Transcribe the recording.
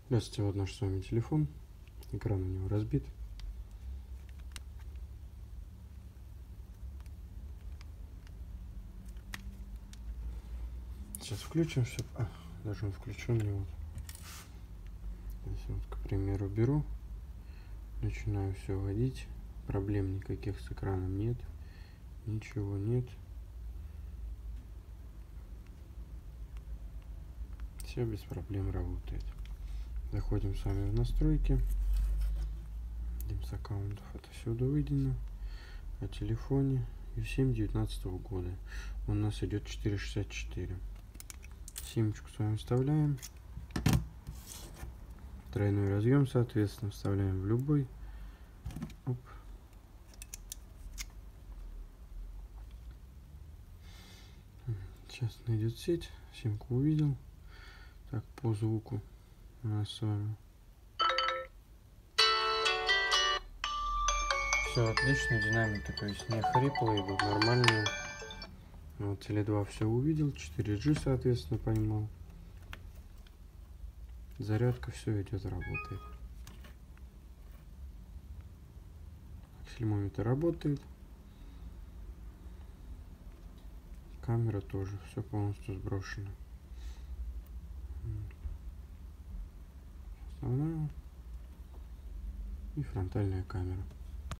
Здравствуйте, вот наш с вами телефон. Экран у него разбит. Сейчас включим все. Даже он включенный. Вот. Здесь вот, к примеру, беру. Начинаю все вводить. Проблем никаких с экраном нет. Ничего нет. Все без проблем работает. Заходим с вами в настройки. С аккаунтов отсюда выйдено. О телефоне. U7 19 года. Он у нас идет 464. Симочку с вами вставляем. Тройной разъем, соответственно, вставляем в любой. Оп. Сейчас найдет сеть. Симку увидел. Так, по звуку у нас с вами все отлично, динамики, то есть не хриплые, идут нормальные. Вот Теле2 все увидел, 4G, соответственно, поймал. Зарядка, все идет, работает. Аксельмометр работает. Камера тоже, все полностью сброшено. Основная и фронтальная камера.